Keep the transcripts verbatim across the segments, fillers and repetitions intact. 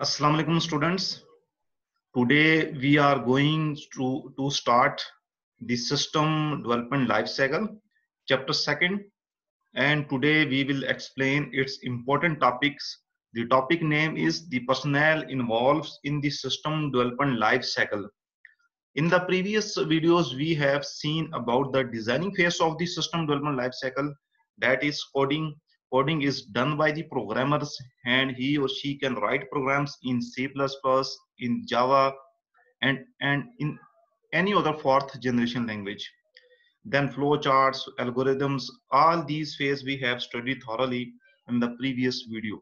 Assalamu alaikum students. Today we are going to, to start the system development life cycle, chapter second, and today we will explain its important topics. The topic name is the personnel involved in the system development life cycle. In the previous videos, we have seen about the designing phase of the system development life cycle, that is coding. Coding is done by the programmers and he or she can write programs in C plus plus, in Java, and, and in any other fourth generation language. Then flowcharts, algorithms, all these phases we have studied thoroughly in the previous video.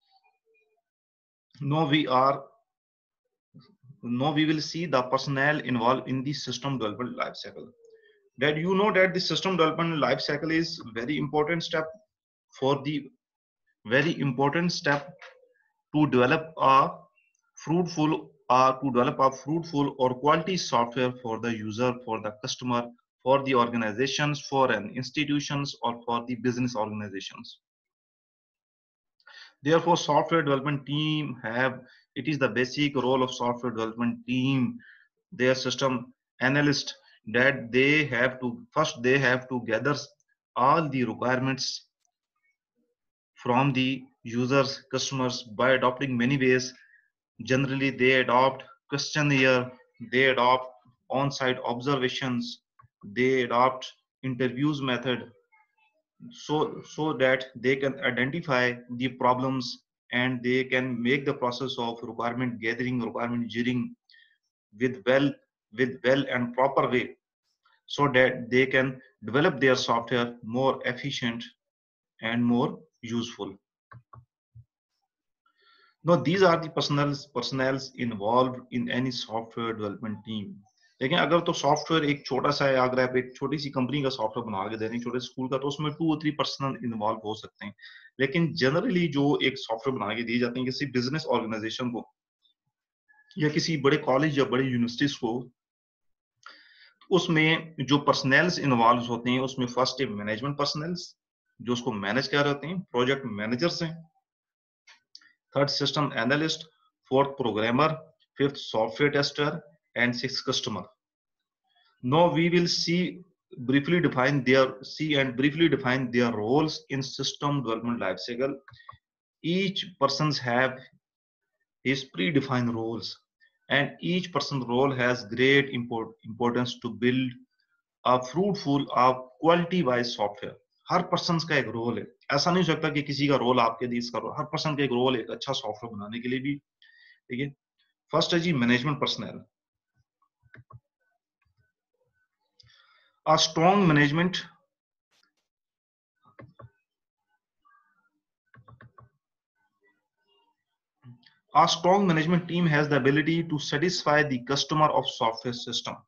Now we are now we will see the personnel involved in the system development life cycle. That you know that the system development life cycle is very important step for the very important step to develop a fruitful uh, to develop a fruitful or quality software for the user, for the customer, for the organizations, for an institutions, or for the business organizations. Therefore, software development team have it is the basic role of software development team, their system analyst, that they have to first they have to gather all the requirements from the users, customers by adopting many ways. Generally, they adopt questionnaire, they adopt on-site observations, they adopt interviews method, so so that they can identify the problems and they can make the process of requirement gathering, requirement engineering with well with well and proper way, so that they can develop their software more efficient and more useful. Now, these are the personals personnels involved in any software development team. लेकिन अगर तो software एक छोटा सा है, अगर आप एक छोटी सी कंपनी का सॉफ्टवेयर बना के दे रहे हैं, छोटे स्कूल का, तो उसमें टू और थ्री पर्सनल इन्वॉल्व हो सकते हैं. लेकिन जनरली जो एक सॉफ्टवेयर बना के दिए जाते हैं किसी बिजनेस ऑर्गेनाइजेशन को या किसी बड़े कॉलेज या बड़े यूनिवर्सिटीज को, उसमें जो पर्सनल्स इन्वॉल्व होते हैं उसमें फर्स्ट है मैनेजमेंट पर्सनल्स जो उसको मैनेज कर रहे होते हैं, प्रोजेक्ट मैनेजर्स हैं, third system analyst, fourth programmer, fifth software tester, and sixth customer. Now we will see briefly define their see and briefly define their roles in system development life cycle. Each person's have his predefined roles, and each person's role has great import, importance to build a fruitful, a quality wise software. हर person का एक role है. ऐसा नहीं हो सकता कि किसी का रोल आपके दिए इसका रोल. हर पर्सन का एक रोल है एक अच्छा सॉफ्टवेयर बनाने के लिए भी. ठीक है. फर्स्ट है जी management personnel. A strong management a strong management team has the ability to satisfy the customer of software system.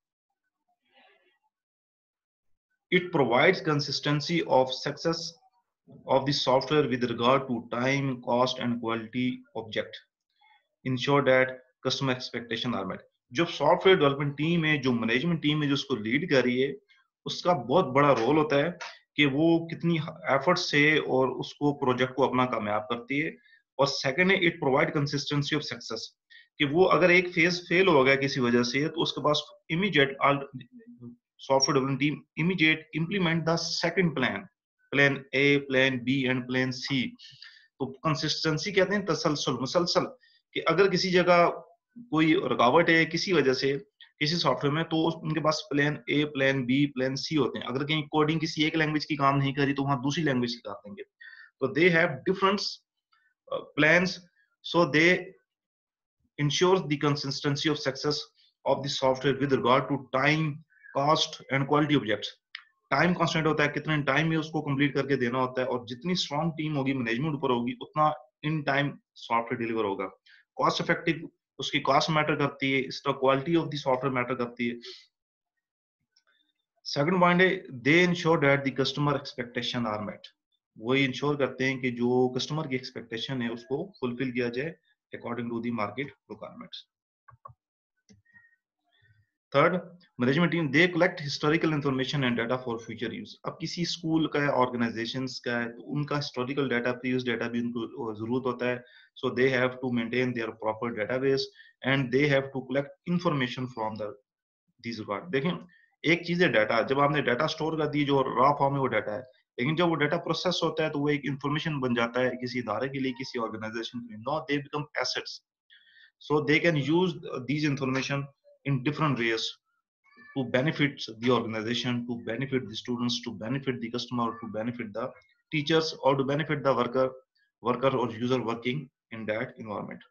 It provides consistency of success of the software with regard to time, cost, and quality object. Ensure that customer expectation are met. जो software development team है, जो management team है जो उसको lead कर रही है, उसका बहुत बड़ा रोल होता है कि वो कितनी एफर्ट से और उसको प्रोजेक्ट को अपना कामयाब करती है. और सेकंड है it provide consistency of success, कि वो अगर एक फेज फेल हो गया किसी वजह से तो उसके पास immediate software development team immediate implement the second plan, plan A, plan B and plan C. तो कंसिस्टेंसी कहते हैं तसलसल, मुसलसल, कि अगर किसी जगह कोई रुकावट है किसी वजह से किसी सॉफ्टवेयर में, तो उनके पास plan A, plan B, plan C होते हैं. अगर कहीं कोडिंग किसी एक लैंग्वेज की काम नहीं करी तो वहां दूसरी लैंग्वेज की कर देंगे. तो they have different plans, so they ensures the consistency of success of the software with regard to time, cost and quality objects. Time constant होता है, कितने टाइम में उसको कंप्लीट करके देना होता है, और जितनी स्ट्रॉन्ग टीम होगी मैनेजमेंट ऊपर होगी उतना इन टाइम सॉफ्टवेयर डिलीवर होगा. कॉस्ट इफेक्टिव, उसकी कॉस्ट मैटर करती है, इसका quality of the software matter करती है. सेकंड पॉइंट है they ensure that the customer expectation are met. वो इंश्योर करते हैं कि जो कस्टमर की एक्सपेक्टेशन है उसको फुलफिल किया जाए according to the market requirements. Third, management team they collect historical information and data for future use. अब किसी स्कूल का है, ऑर्गेनाइजेशंस का है, तो उनका हिस्टोरिकल डाटा, प्रीवियस डाटा भी उनको जरूरत होता है। So they have to maintain their proper database and they have to collect information from the these record. देखें, एक चीज है डाटा, जब आपने डाटा स्टोर कर दी, जो रॉ फॉर्म है वो डाटा है, लेकिन जब वो डाटा प्रोसेस होता है तो वो एक इंफॉर्मेशन बन जाता है किसी इदारे के लिए, किसी ऑर्गेनाइजेशन के लिए। Now they become assets, so they can use these information in different ways to benefit the organization, to benefit the students, to benefit the customer, to benefit the teachers, or to benefit the worker worker or user working in that environment.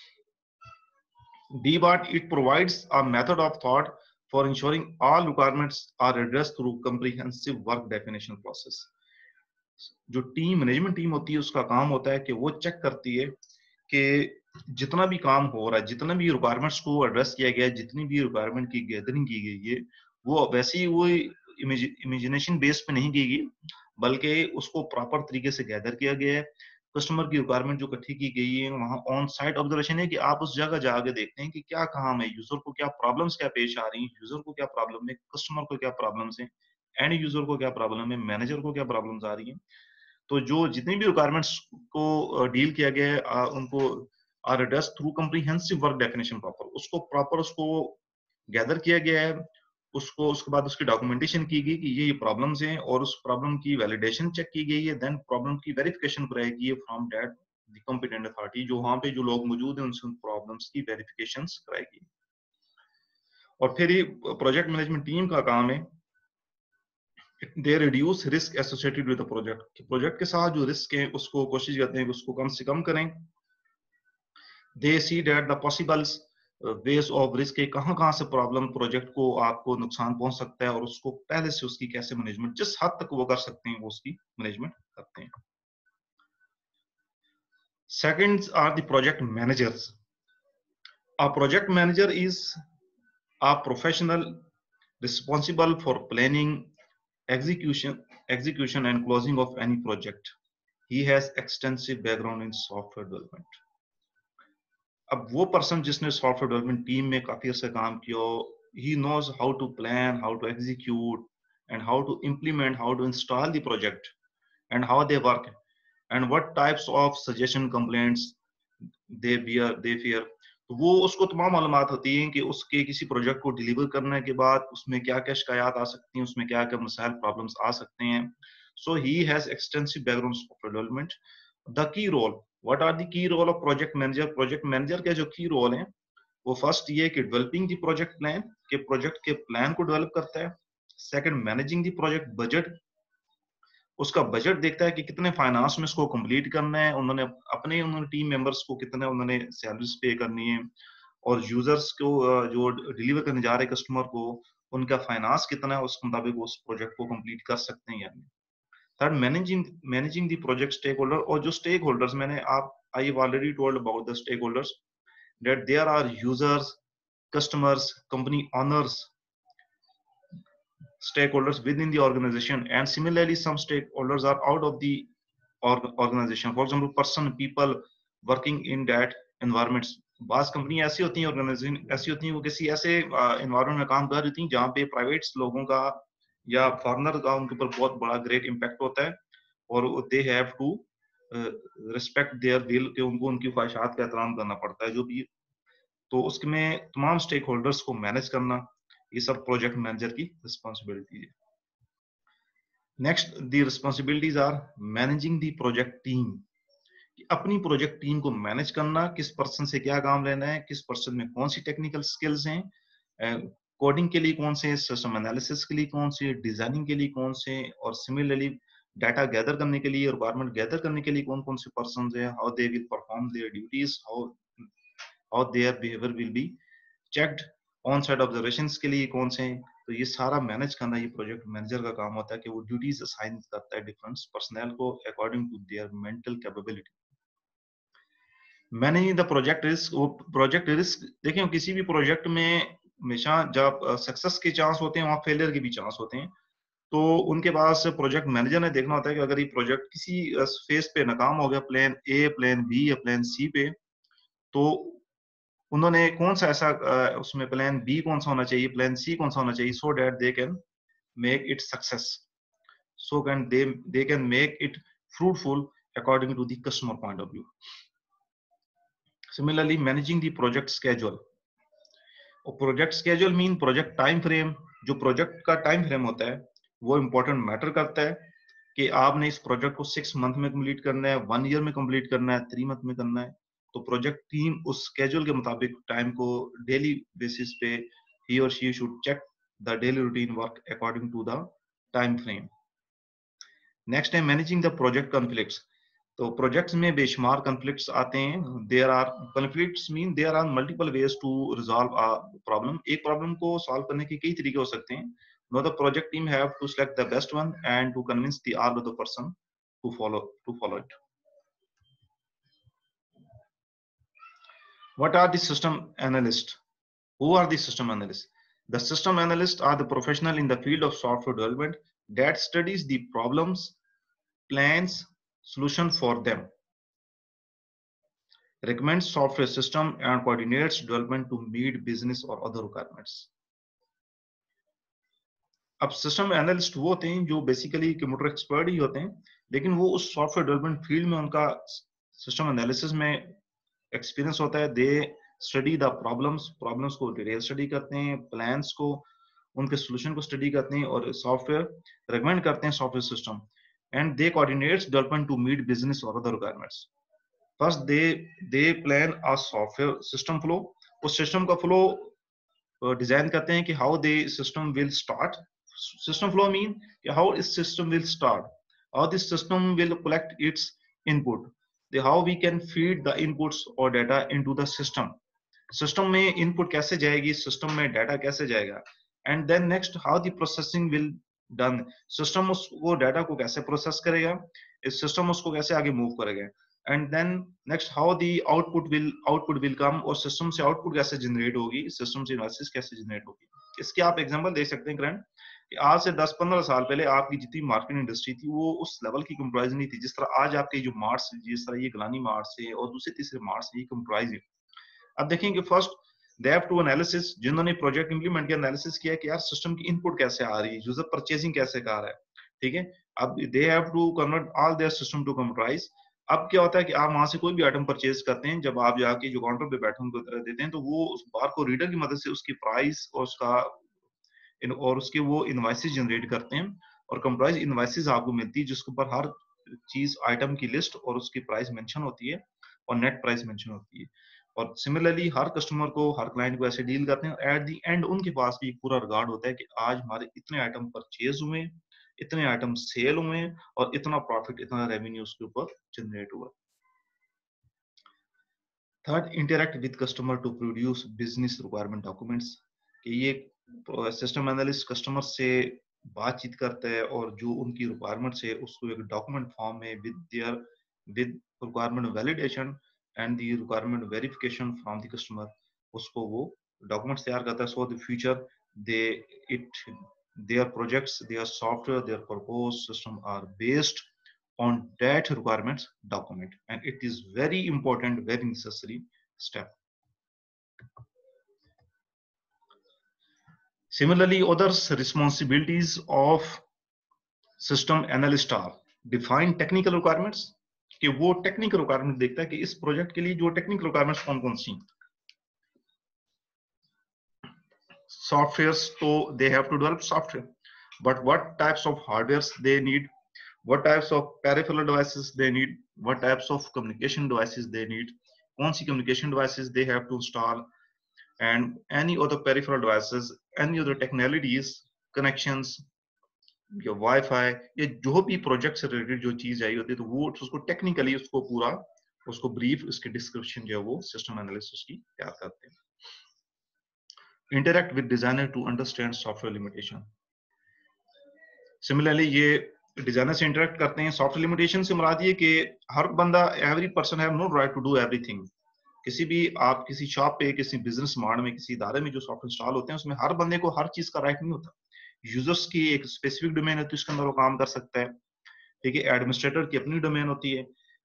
D BART, it provides a method of thought for ensuring all requirements are addressed through comprehensive work definition process. जो team management team होती है उसका काम होता है कि वो check करती है कि जितना भी काम हो रहा है, जितना भी रिक्वायरमेंट्स को एड्रेस किया गया है, जितनी भी रिक्वायरमेंट की गैदरिंग की गई है, वो वैसे ही वो इमेजिनेशन बेस पे नहीं की गई, बल्कि उसको प्रॉपर तरीके से गैदर किया गया है। कस्टमर की रिक्वायरमेंट जो इकट्ठी की गई है, वहाँ ऑन साइट ऑब्जर्वेशन है कि आप उस जगह जाके देखते हैं कि क्या काम है, यूजर को क्या प्रॉब्लम्स क्या पेश आ रही हैं, यूजर को क्या प्रॉब्लम है, कस्टमर को क्या प्रॉब्लम्स है, एंड यूजर को क्या प्रॉब्लम है, मैनेजर को क्या प्रॉब्लम्स आ रही हैं। तो जो जितनी भी रिक्वायरमेंट्स को डील किया गया है, उनको are addressed through comprehensive work definition proper, उसको प्रॉपर उसको गैदर किया गया है, उसको उसके बाद उसकी डॉक्यूमेंटेशन की गई कि ये ये प्रॉब्लम्स हैं, और उस प्रॉब्लम की वैलिडेशन चेक की गई है, देन प्रॉब्लम की वेरिफिकेशन कराई गई है from that the competent authority, जो वहां पे जो लोग मौजूद हैं उनसे उन प्रॉब्लम्स की वेरिफिकेशन कराई गई। और फिर ये प्रोजेक्ट मैनेजमेंट टीम का काम है, they reduce risk associated with the project. Project के साथ जो रिस्क है उसको कोशिश करते हैं कि उसको कम से कम करें। They see that the possibles ways of risk के कहां कहां से प्रॉब्लम प्रोजेक्ट को आपको नुकसान पहुंच सकता है, और उसको पहले से उसकी कैसे मैनेजमेंट, जिस हद तक वो कर सकते हैं वो उसकी मैनेजमेंट करते हैं। Second are the project managers. A project manager is a professional responsible for planning, execution, execution and closing of any project. He has extensive background in software development. अब वो पर्सन जिसने सॉफ्टवेयर डेवलपमेंट टीम में काफी अर्से काम किया, he knows how to plan, how to execute, and how to implement, how to install the project, and how they work, and what types of suggestion complaints they fear, they fear. तो वो उसको तमाम मालूमात होती हैं कि उसके किसी प्रोजेक्ट को डिलीवर करने के बाद उसमें क्या क्या शिकायत आ सकती हैं, उसमें क्या क्या मसाइल प्रॉब्लम्स आ सकते हैं। So he has extensive background software development. The key role, what are the key role of project manager. Project manager के जो की रोल है वो फर्स्ट ये कि डेवलपिंग द प्रोजेक्ट प्लान, के प्रोजेक्ट के प्लान को डेवलप करता है। Second, managing the project budget, उसका बजट देखता है कि कितने फाइनेंस में इसको कंप्लीट करना है, उन्होंने अपने उन्होंने टीम मेंबर्स को कितने उन्होंने सैलरीज पे करनी है, और यूजर्स को जो डिलीवर करने जा रहे कस्टमर को उनका फाइनेंस कितना है, उस मुताबिक उस प्रोजेक्ट को कंप्लीट कर सकते हैं या नहीं। Third, managing managing the project stakeholder, और जो स्टेक होल्डर्स, मैंने आप I have already told about the stakeholders that there are users, customers, company owners, stakeholders within the organization, and similarly some stakeholders are out of the organization, for example person, people working in that environments. बास company ऐसी होती हैं, organisation ऐसी होती हैं, वो किसी ऐसे एनवायरनमेंट में काम कर रही थी जहाँ पे प्राइवेट लोगों का या फॉरेनर का उनके ऊपर बहुत बड़ा ग्रेट इम्पैक्ट होता है, और they have to respect their will, कि उनको उनकी ख्वाहिशात का एहतराम करना पड़ता है जो भी। तो उसमें तमाम स्टेक होल्डर्स को मैनेज करना, ये सब प्रोजेक्ट मैनेजर की रिस्पॉन्सिबिलिटी है। Next, the responsibilities are managing the project team, अपनी प्रोजेक्ट टीम को मैनेज करना, किस पर्सन से क्या काम लेना है, किस पर्सन में कौन सी टेक्निकल स्किल्स हैं, कोडिंग के लिए कौन से, सिस्टम एनालिसिस के लिए कौन से, डिजाइनिंग के लिए कौन से, और सिमिलरली डाटा गैदर करने के लिए, रिक्वायरमेंट गैदर करने के लिए कौन कौन से पर्सन हैं, how they will perform their duties, how how their behaviour will be checked, on site observations के लिए कौन से हैं। तो ये सारा मैनेज करना ये प्रोजेक्ट मैनेजर का काम होता है, कि वो ड्यूटीज असाइन करता है डिफरेंट पर्सनल को according to their mental capability. Managing the project risk, वो प्रोजेक्ट रिस्क देखें, किसी भी प्रोजेक्ट में हमेशा जब सक्सेस के चांस होते हैं वहां फेलियर के भी चांस होते हैं। तो उनके पास प्रोजेक्ट मैनेजर ने देखना होता है कि अगर ये प्रोजेक्ट किसी फेज पे नाकाम हो गया, प्लान ए, प्लान बी या प्लान सी पे, तो उन्होंने कौन सा ऐसा uh, उसमें प्लान बी कौन सा होना चाहिए, प्लान सी कौन सा होना चाहिए, so that they can make it success, so can they they can make it fruitful according to the customer point of view. Similarly, managing the project schedule. और project schedule mean project time frame, जो project का time frame होता है वो important matter करता है कि आपने इस प्रोजेक्ट को सिक्स मंथ में कंप्लीट करना है, वन ईयर में कंप्लीट करना है, थ्री मंथ में करना है। तो प्रोजेक्ट टीम उस स्केड्यूल के मुताबिक टाइम को डेली बेसिस पे ही और she should check the daily routine work according to the time frame. Next है मैनेजिंग द प्रोजेक्ट कॉन्फ्लिक्ट्स। तो प्रोजेक्ट्स में बेशुमार कॉन्फ्लिक्ट्स आते हैं। There are conflicts mean there are multiple ways to resolve a problem. एक problem को solve करने के कई तरीके हो सकते हैं। No the project team have to select the best one and to convince the all other person to follow to follow it. What are the system analysts? Who are the system analysts? The system analysts are the professional in the field of software development that studies the problems, plans, solution for them, recommends software system and coordinates development to meet business or other requirements. अब system analyst वो होते हैं जो basically computer expert ही होते हैं, लेकिन वो उस सॉफ्टवेयर डेवलपमेंट फील्ड में उनका सिस्टम एनालिसिस में एक्सपीरियंस होता है। They study the problems, problems को डिटेल स्टडी करते हैं, प्लान्स को, उनके सोल्यूशन को स्टडी करते हैं और सॉफ्टवेयर रिकमेंड करते हैं software system, and they coordinates development to meet business और other requirements. First they they plan a software system flow. उस सिस्टम का फ्लो डिजाइन करते हैं कि how they system will start. System flow mean how is system will start, how this system will collect its input, the how we can feed the inputs or data into the system, system में input कैसे जाएगी, system में data कैसे जाएगा, and then next how the processing will done, system उसको data को कैसे process करेगा, इस system उसको कैसे आगे move करेगा, and then next how the output will output will come, और system से output कैसे generate होगी, system से invoices कैसे generate होगी। इसके आप example दे सकते हैं करंट कि आज से दस पंद्रह साल पहले आपकी जितनी मार्केटिंग इंडस्ट्री थी वो उस लेवल की कंप्राइज नहीं थी जिस तरह आज आपके जो मार्ट्स, जिस तरह ये गलानी मार्ट्स है और दूसरे तीसरे मार्ट्स है, ये कंप्राइज है। अब देखेंगे first they have to analysis, जिन्होंने प्रोजेक्ट इंप्लीमेंट किया एनालिसिस किया कि यार सिस्टम की इनपुट कैसे आ रही है, यूजर परचेजिंग कैसे कर रहा है, ठीक है। अब they have to convert all their system to comprise. अब क्या होता है कि आप वहां से कोई भी आइटम परचेज करते हैं, जब आप जाके जो काउंटर पे बैठे उनको देते हैं तो वो उस बार को रीडर की मदद से उसकी प्राइस और उसका और उसके वो इनवाइसेस जनरेट करते हैं, और कंप्राइज इनवाइसेस आपको मिलती है जिसके ऊपर हर चीज आइटम की लिस्ट और उसकी प्राइस मेंशन होती है और नेट प्राइस मेंशन होती है। और सिमिलरली हर कस्टमर को, हर क्लाइंट को ऐसे डील करते हैं। एट द एंड उनके पास भी एक पूरा रिकॉर्ड होता है कि आज हमारे इतने आइटम परचेज हुए, इतने आइटम सेल हुए और इतना प्रॉफिट, इतना रेवेन्यू उसके ऊपर जनरेट हुआ। Third, interact with customer to produce business requirement documents. कि ये सिस्टम एनालिस्ट कस्टमर से बातचीत करता है और जो उनकी रिक्वायरमेंट है उसको एक डॉक्यूमेंट फॉर्म में with their with requirement validation and the requirement verification from the customer, उसको वो डॉक्यूमेंट्स तैयार करता है। So the future they it their projects, their software, their propose system are based on that requirements document, and it is very important, very necessary step. Similarly, others responsibilities of system analyst are define technical requirements, कि वो technical requirement देखता है कि इस project के लिए जो technical requirements कौन कौन सी। सॉफ्टवेयर्स तो they have to develop software, but what types of hardwares they need, what types of peripheral devices they need, what types of communication devices they need, kaun si communication devices they have to install, and any other peripheral devices, any other technologies, connections या Wi-Fi या जो भी project से related जो चीज आई होती है तो वो उसको टेक्निकली उसको पूरा उसको ब्रीफ, इसके डिस्क्रिप्शन जो है वो सिस्टम एनालिस्ट उसकी तैयार करते हैं। Interact with designer to understand software limitation. Similarly ये डिजाइनर से इंटरेक्ट करते हैं। सॉफ्टवेयर लिमिटेशन से मुराद ये कि हर बंदा, every person have no right to do everything. किसी भी आप किसी शॉप पे, किसी बिजनेस मार्ट में, किसी इदारे में जो सॉफ्टवेयर इंस्टॉल होते हैं उसमें हर बंदे को हर चीज का राइट नहीं होता। यूजर्स की एक स्पेसिफिक डोमेन होती है, उसके अंदर वो काम कर सकता है, ठीक है। एडमिनिस्ट्रेटर की अपनी डोमेन होती है,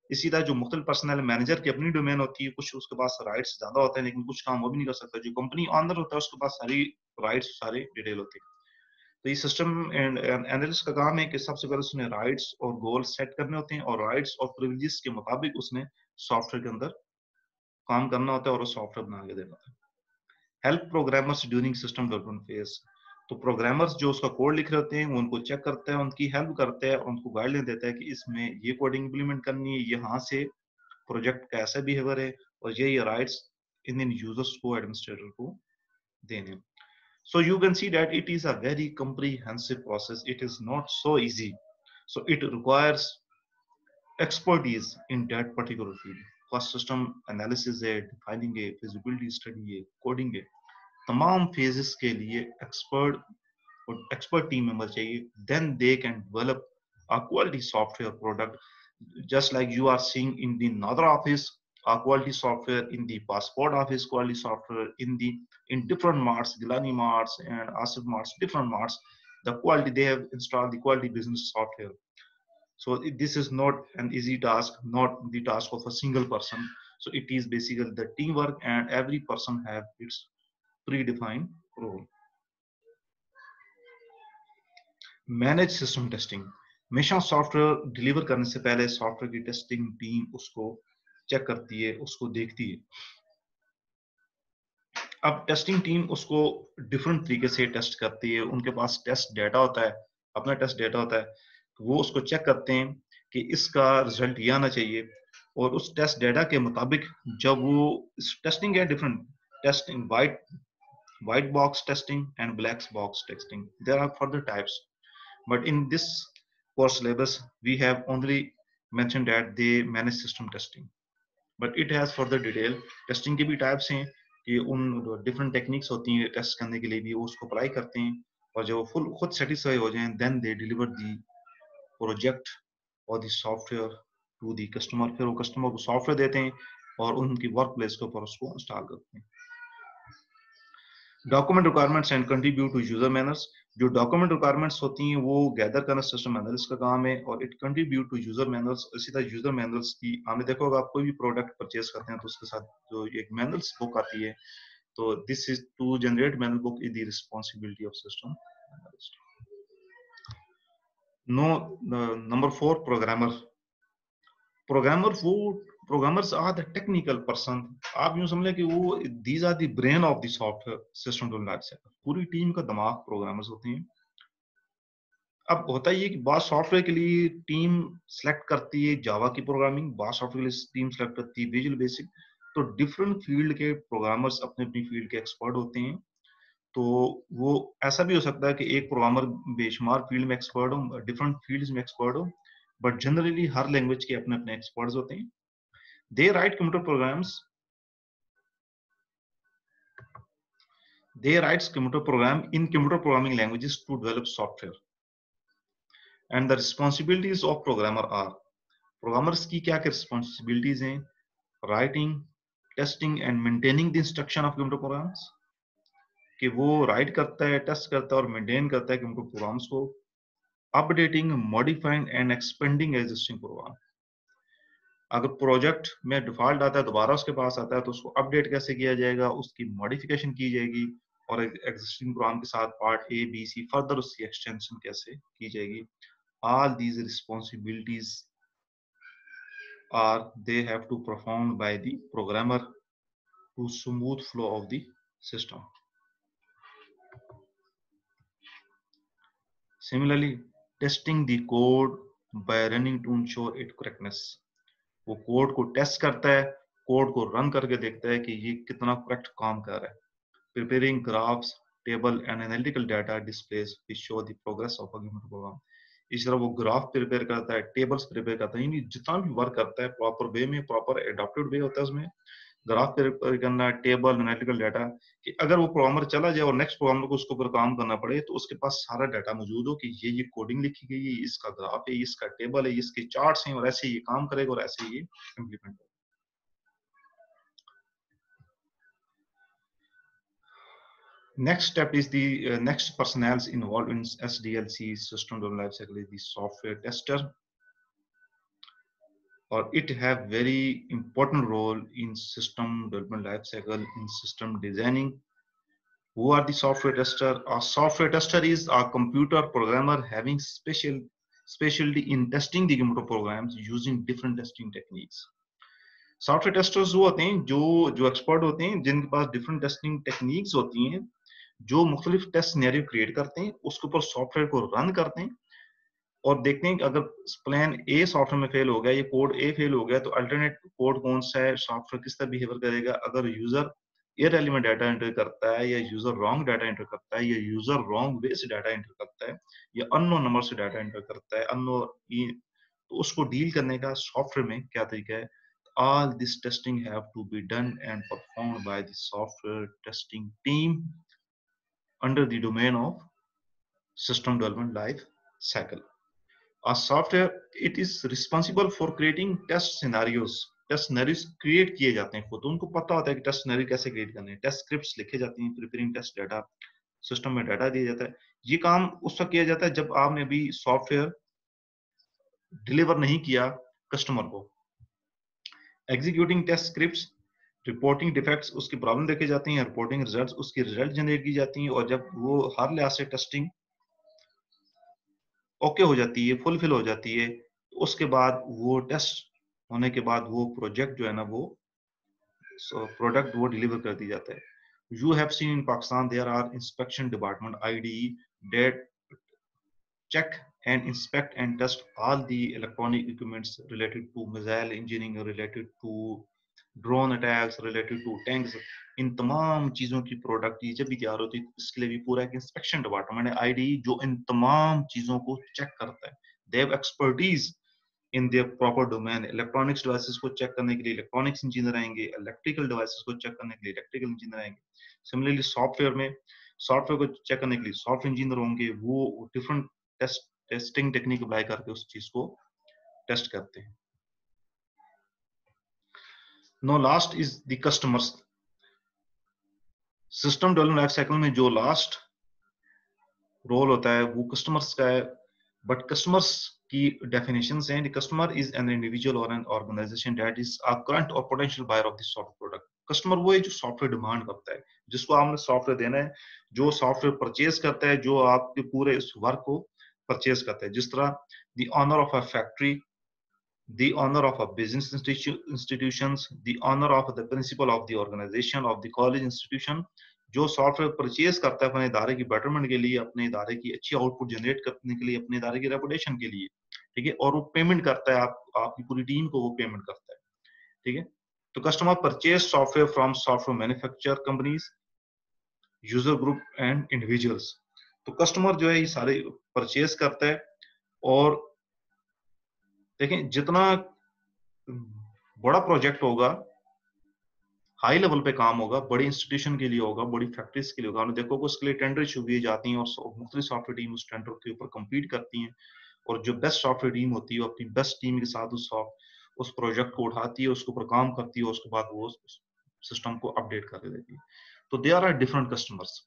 इसी तरह जो मुख्तलिफ पर्सनल मैनेजर की अपनी डोमेन होती है, कुछ उसके पास राइट्स ज्यादा होते हैं लेकिन कुछ काम वो भी नहीं कर सकता। जो कंपनी ऑनर होता है उसके पास सारी राइट्स, सारी डिटेल होती है। तो ये सिस्टम एंड एनालिस्ट का काम है कि सबसे पहले उसने राइट्स और गोल सेट करने होते हैं और राइट्स और प्रिविलेजेस के मुताबिक उसने सॉफ्टवेयर के अंदर काम करना होता है और सॉफ्टवेयर बना के देना होता है। Help programmers during system development phase. तो प्रोग्रामर्स जो उसका कोड लिख रहे होते हैं वो उनको चेक करते हैं, उनकी हेल्प करते हैं, उनको गाइडलाइन देता है कि इसमें ये कोडिंग इंप्लीमेंट करनी है, यहाँ से प्रोजेक्ट का ऐसा बिहेवियर है और ये ये राइट्स इन इन यूजर्स को, एडमिनिस्ट्रेटर को देने। So you can see that it is a very comprehensive process. It is not so easy. So it requires expertise in that particular field. First system analysis है, defining है, feasibility study है, coding है, तमाम phases के लिए expert और expert team member चाहिए. Then they can develop a quality software product, just like you are seeing in the Nadra office, a quality software in the passport office, quality software in the in different marts, Gilani marts and Asif marts, different marts. The quality they have installed the quality business software. So it, this is not an easy task, not the task of a single person. So it is basically the teamwork, and every person have its predefined role. Manage system testing. हमेशा software deliver करने से पहले software की testing team उसको check करती है, उसको देखती है। अब टेस्टिंग टीम उसको डिफरेंट तरीके से टेस्ट करती है, उनके पास टेस्ट डेटा होता है, अपना टेस्ट डेटा होता है, तो वो उसको चेक करते हैं कि इसका रिजल्ट ये आना चाहिए और उस टेस्ट डेटा के मुताबिक जब वो टेस्टिंग है, different testing, white white box testing and black box testing. There are further types, but in this course syllabus we have only mentioned that they manage system testing, but it has further detail. Testing के भी types हैं कि उन different techniques होती हैं test करने के लिए भी, वो उसको अप्लाई करते हैं और जब वो फुल खुद सेटिस्फाई हो जाएं then they deliver the project or the software to the customer. फिर वो कस्टमर को सॉफ्टवेयर देते हैं और उनकी वर्क प्लेस के ऊपर उसको इंस्टॉल करते हैं। Document requirements and contribute to user manners. जो डॉक्यूमेंट रिक्वायरमेंट्स होती हैं वो गैदर करना सिस्टम एनालिस्ट का काम है और it contribute to user manners. इसी तरह यूजर मैनर्स की आपने देखा होगा, आप कोई भी प्रोडक्ट परचेज करते हैं तो उसके साथ जो एक मैनर्स बुक आती है, तो this is to generate manner book is the responsibility of system analyst. No number four, programmer. Programmer वो programmers are the technical person. आप यूं समझ लें कि वो these are the brain of the software system to life cycle. पूरी टीम का दिमाग प्रोग्रामर्स होते हैं। अब होता ही है कि बात सॉफ्टवेयर के लिए टीम सेलेक्ट करती है जावा की प्रोग्रामिंग, बात सॉफ्टवेयर के लिए टीम सेलेक्ट करती है विजुअल बेसिक। तो डिफरेंट फील्ड के प्रोग्रामर्स अपने अपनी फील्ड के एक्सपर्ट होते हैं। तो वो ऐसा भी हो सकता है कि एक प्रोग्रामर बेशुमार फील्ड में एक्सपर्ट हो, डिफरेंट फील्ड्स में एक्सपर्ट हो, बट जनरली हर लैंग्वेज के अपने अपने एक्सपर्ट्स होते हैं। They write computer programs. They write computer program in computer programming languages to develop software. And the responsibilities of programmer are, programmers की क्या क्या responsibilities हैं? Writing, testing and maintaining the instruction of computer programs. कि वो write करता है, test करता है और maintain करता है computer programs को. Updating, modifying and expanding existing program. अगर प्रोजेक्ट में डिफॉल्ट आता है दोबारा उसके पास आता है तो उसको अपडेट कैसे किया जाएगा, उसकी मॉडिफिकेशन की जाएगी और एग्जिस्टिंग प्रोग्राम के साथ part A B C further उसकी एक्सटेंशन कैसे की जाएगी। All these responsibilities are they have to perform by the programmer to smooth flow of the system. Similarly testing the code by running to ensure it correctness. वो code को test करता है, code को run करके देखता है कि ये कितना करेक्ट काम कर रहा है। Preparing graphs, table and analytical data displays which show the progress of a given program. इस तरह वो ग्राफ प्रिपेयर करता है, टेबल्स प्रिपेयर करता है, यानी जितना भी वर्क करता है प्रॉपर वे में, प्रॉपर एडॉप्टेड वे होता है उसमें। ग्राफ प्रिपेयर करना, टेबल, एनालिटिकल डाटा, कि अगर वो प्रोग्रामर चला जाए और नेक्स्ट प्रोग्रामर को उसके ऊपर काम करना पड़े तो उसके पास सारा डाटा मौजूद हो कि ये ये कोडिंग लिखी गई है, इसका ग्राफ है, इसका टेबल है, इसके चार्ट्स हैं और ऐसे ये काम करेगा और ऐसे ये इम्प्लीमेंट होगा। Next step is the uh, next personnel involved in S D L C system development life cycle is the software tester. or it have very important role in system development life cycle, in system designing. Who are the software tester? A software tester is a computer programmer having special specialty in testing the computer programs using different testing techniques. Software testers वो होते हैं जो जो expert होते हैं, जिनके पास different testing techniques होती हैं, जो मुख्तलिफ टेस्ट सिनेरियो क्रिएट करते हैं, उसके ऊपर सॉफ्टवेयर को रन करते हैं और देखते हैं कि अगर प्लान ए सॉफ्टवेयर में फेल हो गया, ये कोड ए फेल हो गया, तो अल्टरनेट कोड कौन सा है, सॉफ्टवेयर किस तरह बिहेवियर करेगा। अगर यूजर इररेलेवेंट डाटा एंटर करता है, या यूजर रॉन्ग डाटा एंटर करता है, या यूजर रॉन्ग वे से डाटा एंटर करता है, या अननोन नंबर से डाटा एंटर करता है, अननोन, तो उसको डील करने का सॉफ्टवेयर में क्या तरीका है। All this testing have to be done and performed by the software testing team under the domain of system development life cycle. A software, it is responsible for creating test scenarios. Test scenarios create किए जाते हैं खुद, तो उनको पता होता है कि टेस्ट सिनेरियो कैसे क्रिएट करने हैं, टेस्ट स्क्रिप्ट्स लिखे जाती हैं, प्रिपेयरिंग टेस्ट डाटा, सिस्टम में डाटा दिया जाता है। ये काम उस वक्त किया जाता है जब आपने भी सॉफ्टवेयर डिलीवर नहीं किया कस्टमर को। Executing test scripts, reporting defects, उसकी प्रॉब्लम देखे जाती हैं, रिपोर्टिंग रिजल्ट्स, उसकी रिजल्ट जनरेट की जाती हैं, और जब वो हर लिहाज से टेस्टिंग ओके हो जाती है, फुलफिल हो जाती है, तो उसके बाद वो टेस्ट होने के बाद वो प्रोजेक्ट जो है ना, वो प्रोडक्ट so, वो डिलीवर कर दी जाता है। You have seen in Pakistan there are inspection department IDE that check and inspect and test all the electronic equipments related to missile engineering, related to drone attacks, related to tanks। इन तमाम चीजों की product ये जब भी तैयार होती है, इसके लिए भी पूरा एक इंस्पेक्शन डिपार्टमेंट है आईडी, जो इन तमाम चीजों को चेक करता है। They have expertise in their proper domain. Electronics devices को चेक करने के लिए इलेक्ट्रॉनिक्स इंजीनियर आएंगे, इलेक्ट्रिकल डिवाइसेस को चेक करने के लिए इलेक्ट्रिकल इंजीनियर आएंगे। सिमिलरली सॉफ्टवेयर में सॉफ्टवेयर को चेक करने के लिए सॉफ्टवेयर इंजीनियर होंगे, वो different test testing technique apply करके उस चीज को टेस्ट करते हैं। No last is the customers. System development life cycle में जो लास्ट रोल होता है वो कस्टमर्स का है, बट कस्टमर्स की डेफिनेशंस हैं। The customer is an individual और an organization that is a current और potential buyer of the software product. Customer वो है जो सॉफ्टवेयर डिमांड करता है, जिसको आपने सॉफ्टवेयर देना है, जो सॉफ्टवेयर परचेज करता है, जो आपके पूरे इस वर्क को परचेज करता है। जिस तरह the owner of a factory, the owner of a business institutions, the owner of the principal of the organization of the college institution, जो सॉफ्टवेयर परचेज करता है अपने इदारे की बेटरमेंट के लिए, अपने इदारे की अच्छी आउटपुट जनरेट करने के लिए, अपने इदारे की रेपुटेशन के लिए, ठीक है, और वो पेमेंट करता है, आप आपकी पूरी टीम को वो पेमेंट करता है, ठीक है। तो customer purchase software from software manufacture companies, user group and individuals. तो कस्टमर जो है ये सारे परचेज करता है, और देखें जितना बड़ा प्रोजेक्ट होगा, हाई लेवल पे काम होगा, बड़ी इंस्टीट्यूशन के लिए होगा, बड़ी फैक्ट्रीज के लिए होगा, देखो उसके लिए टेंडर इशू किए जाती हैं और मुख्तलिफ सॉफ्टवेयर टीम उस टेंडर के ऊपर कम्पीट करती हैं, और जो बेस्ट सॉफ्टवेयर टीम होती है वो अपनी बेस्ट टीम के साथ उस उस प्रोजेक्ट को उठाती है, उसके ऊपर काम करती है, उसके बाद वो सिस्टम को अपडेट कर देती है। तो दे आर डिफरेंट कस्टमर्स।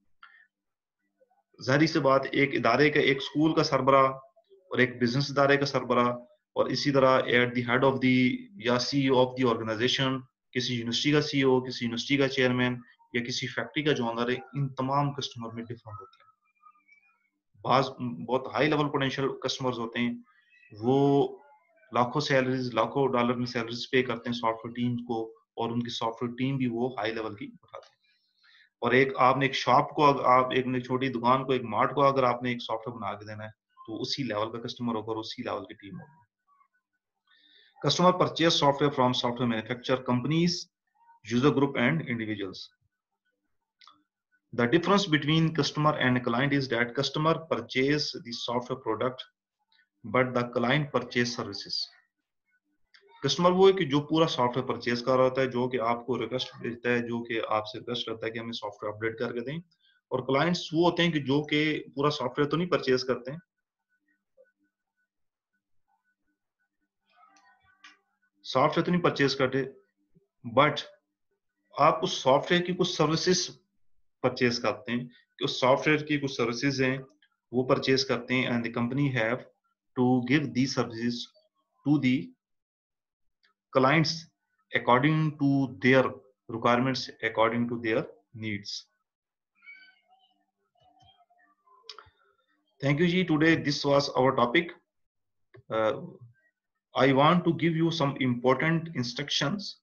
जाहिर सी बात, एक इदारे का, एक स्कूल का सरबरा और एक बिजनेस इदारे का सरबरा, और इसी तरह at the head of the या सीईओ ऑफ द ऑर्गेनाइजेशन, किसी यूनिवर्सिटी का सीईओ, किसी यूनिवर्सिटी का चेयरमैन, या किसी फैक्ट्री का जो ओनर है, इन तमाम कस्टमर में डिफरेंट होते हैं। बाज बहुत हाई लेवल पोटेंशियल कस्टमर्स होते हैं, वो लाखों सैलरीज, लाखों डॉलर में सैलरीज पे करते हैं सॉफ्टवेयर टीम को, और उनकी सॉफ्टवेयर टीम भी वो हाई लेवल की उठाते हैं। और एक आपने एक शॉप को, आप एक छोटी दुकान को, एक मार्ट को अगर आपने एक सॉफ्टवेयर बना के देना है, तो उसी लेवल का कस्टमर होगा और उसी लेवल की टीम होगी। Customer purchase software from software manufacture companies, user group and individuals. The difference between customer and client is that customer purchase the software product but the client purchase services. Customer वो है कि जो पूरा software purchase कर रहा होता है, जो कि आपको रिक्वेस्ट भेजता है, जो कि आपसे रिक्वेस्ट करता है कि हमें सॉफ्टवेयर अपडेट करके दें, और क्लाइंट्स वो होते हैं कि जो कि पूरा सॉफ्टवेयर तो नहीं परचेज करते हैं, सॉफ्टवेयर तो नहीं परचेज करते, बट आप उस सॉफ्टवेयर की कुछ सर्विसेज परचेज करते हैं, कि उस सॉफ्टवेयर की कुछ सर्विसेज हैं वो परचेज करते हैं, and the company have to give the services to the clients according to their requirements, according to their needs. Thank you, Ji. Today, this was our topic. Uh, I want to give you some important instructions.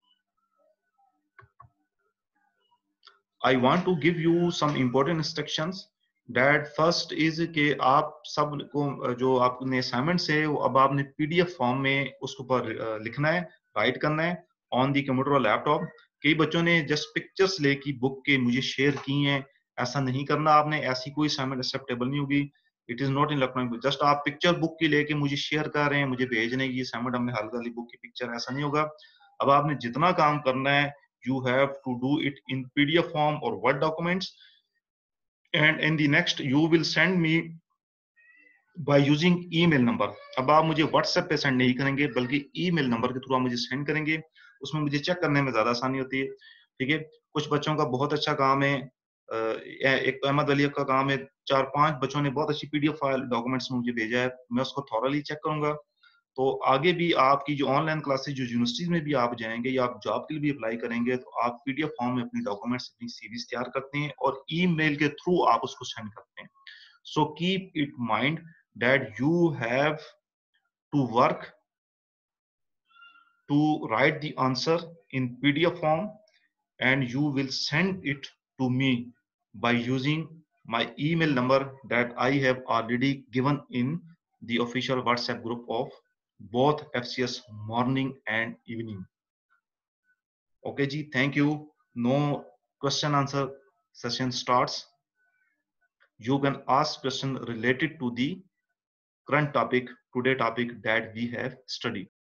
I want to give you some important instructions. That first is कि आप सब को जो आपने assignments है वो अब आपने P D F फॉर्म में उसके ऊपर लिखना है, राइट करना है ऑन दी कंप्यूटर और लैपटॉप. कई बच्चों ने जस्ट पिक्चर्स लेके बुक के मुझे शेयर की हैं, ऐसा नहीं करना आपने. ऐसी कोई असाइनमेंट एक्सेप्टेबल नहीं होगी. It is not in electronic. Just आप पिक्चर बुक की लेके मुझे शेयर कर रहे हैं, मुझे भेजने की असाइनमेंट हमने हल कर ली बुक की पिक्चर, ऐसा नहीं होगा. अब आपने जितना काम करना है, you have to do it in P D F form or Word documents, and in the next you will send me by using email number. अब आप मुझे WhatsApp पे सेंड नहीं करेंगे बल्कि ईमेल नंबर के थ्रू आप मुझे सेंड करेंगे. उसमें मुझे चेक करने में ज्यादा आसानी होती है. ठीक है. कुछ बच्चों का बहुत अच्छा काम है. एक अहमद अली का काम है, चार पांच बच्चों ने बहुत अच्छी पीडीएफ फाइल डॉक्यूमेंट्स में मुझे भेजा है. मैं उसको थॉरली चेक करूंगा. तो आगे भी आपकी जो ऑनलाइन क्लासेस जो यूनिवर्सिटीज में भी आप जाएंगे या आप जॉब के लिए भी अप्लाई करेंगे तो आप पीडीएफ फॉर्म में अपनी डॉक्यूमेंट्स अपनी सीरीज तैयार करते हैं और ईमेल के थ्रू आप उसको सेंड करते हैं. So keep it mind that you have to work to write the answer in PDF form and you will send it to me by using my email number that I have already given in the official WhatsApp group of both F C S morning and evening. Okay, Ji, thank you. No question answer session starts. You can ask question related to the current topic, today topic that we have studied.